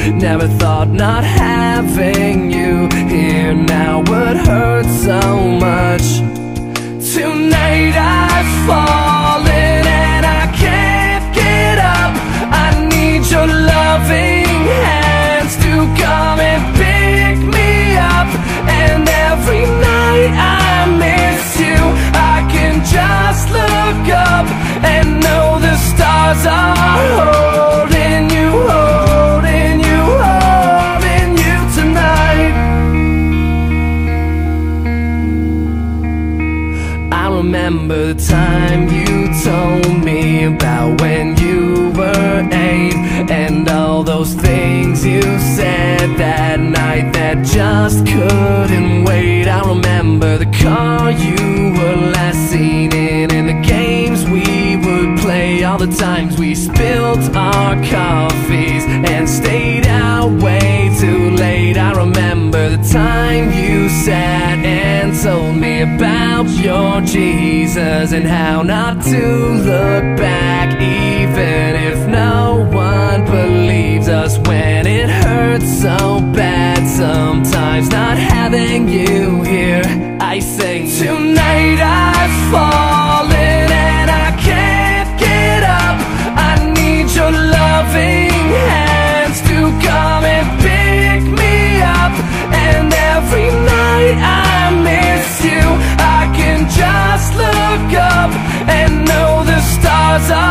Never thought not having you here now would hurt so much. Tonight I've fallen and I can't get up. I need your loving hands to come and pick me up. And every night I miss you, I can just look up and know the stars are holding you, holding you, holding you tonight. I remember the time you told me about when you were 8, and all those things you said that night that just couldn't wait. I remember the car you were last seen in, and the games we would play, all the times we spilled our coffees and stayed out way too late. I remember the time you sat and told me about your Jesus and how not to look back, even if no one believes us when it hurts so bad. Sometimes not having you here, I sing, tonight I've fallen and I can't get up. I need your loving hands to come and pick me up. And every night I miss you, I can just look up and know the stars are